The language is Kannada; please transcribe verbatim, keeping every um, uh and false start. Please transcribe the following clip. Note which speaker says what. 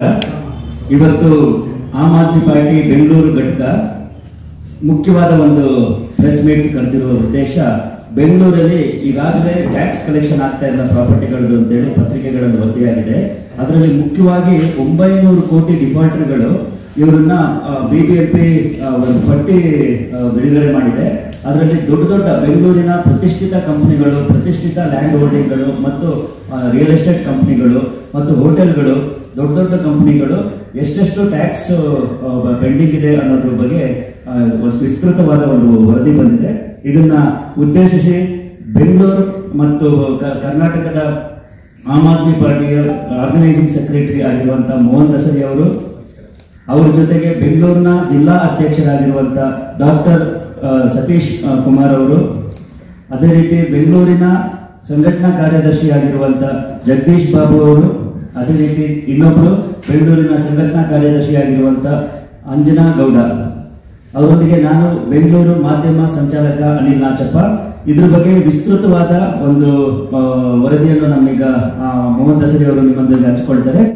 Speaker 1: ಇವತ್ತು ಆಮ್ ಆದ್ಮಿ ಪಾರ್ಟಿ ಬೆಂಗಳೂರು ಘಟಕ ಮುಖ್ಯವಾದ ಒಂದು ಪ್ರೆಸ್ ಮೀಟ್ ಕರೆದಿರುವ ಉದ್ದೇಶ, ಬೆಂಗಳೂರಲ್ಲಿ ಈಗಾಗಲೇ ಟ್ಯಾಕ್ಸ್ ಕಲೆಕ್ಷನ್ ಆಗ್ತಾ ಇಲ್ಲ ಪ್ರಾಪರ್ಟಿಗಳದ್ದು ಅಂತೇಳಿ ಪತ್ರಿಕೆಗಳಲ್ಲಿ ವರದಿಯಾಗಿದೆ. ಅದರಲ್ಲಿ ಮುಖ್ಯವಾಗಿ ಒಂಬೈನೂರು ಕೋಟಿ ಡಿಫಾಲ್ಟರ್ಗಳು ಇವರನ್ನ ಬಿಬಿಎಂಪಿ ಒಂದು ಪಟ್ಟಿ ಬಿಡುಗಡೆ ಮಾಡಿದೆ. ಅದರಲ್ಲಿ ದೊಡ್ಡ ದೊಡ್ಡ ಬೆಂಗಳೂರಿನ ಪ್ರತಿಷ್ಠಿತ ಕಂಪನಿಗಳು, ಪ್ರತಿಷ್ಠಿತ ಲ್ಯಾಂಡ್ ಹೋಲ್ಡಿಂಗ್ಗಳು ಮತ್ತು ರಿಯಲ್ ಎಸ್ಟೇಟ್ ಕಂಪನಿಗಳು ಮತ್ತು ಹೋಟೆಲ್ಗಳು, ದೊಡ್ಡ ದೊಡ್ಡ ಕಂಪನಿಗಳು ಎಷ್ಟೆಷ್ಟು ಟ್ಯಾಕ್ಸ್ ಪೆಂಡಿಂಗ್ ಇದೆ ಅನ್ನೋದ್ರ ಬಗ್ಗೆ ವಿಸ್ತೃತವಾದ ಒಂದು ವರದಿ ಬಂದಿದೆ. ಇದನ್ನ ಉದ್ದೇಶಿಸಿ ಬೆಂಗಳೂರು ಮತ್ತು ಕರ್ನಾಟಕದ ಆಮ್ ಆದ್ಮಿ ಪಾರ್ಟಿಯ ಆರ್ಗನೈಸಿಂಗ್ ಸೆಕ್ರೆಟರಿ ಆಗಿರುವಂತಹ ಮೋಹನ್ ದಸರಿ ಅವರು, ಅವರ ಜೊತೆಗೆ ಬೆಂಗಳೂರಿನ ಜಿಲ್ಲಾ ಅಧ್ಯಕ್ಷರಾಗಿರುವಂತ ಡಾಕ್ಟರ್ ಸತೀಶ್ ಕುಮಾರ್ ಅವರು, ಅದೇ ರೀತಿ ಬೆಂಗಳೂರಿನ ಸಂಘಟನಾ ಕಾರ್ಯದರ್ಶಿ ಆಗಿರುವಂತ ಜಗದೀಶ್ ಬಾಬು ಅವರು, ಅದೇ ರೀತಿ ಇನ್ನೊಬ್ರು ಬೆಂಗಳೂರಿನ ಸಂಘಟನಾ ಕಾರ್ಯದರ್ಶಿ ಆಗಿರುವಂತ ಅಂಜನಾ ಗೌಡ ಅವರೊಂದಿಗೆ ನಾನು ಬೆಂಗಳೂರು ಮಾಧ್ಯಮ ಸಂಚಾಲಕ ಅನಿಲ್ ನಾಚಪ್ಪ ಇದ್ರ ಬಗ್ಗೆ ವಿಸ್ತೃತವಾದ ಒಂದು ವರದಿಯನ್ನು ನಮ್ಮೀಗ ಮೋಹನ್ ದಸರಿ ಅವರು ನಿಮ್ಮೊಂದಿಗೆ ಹಂಚಿಕೊಳ್ತಾರೆ.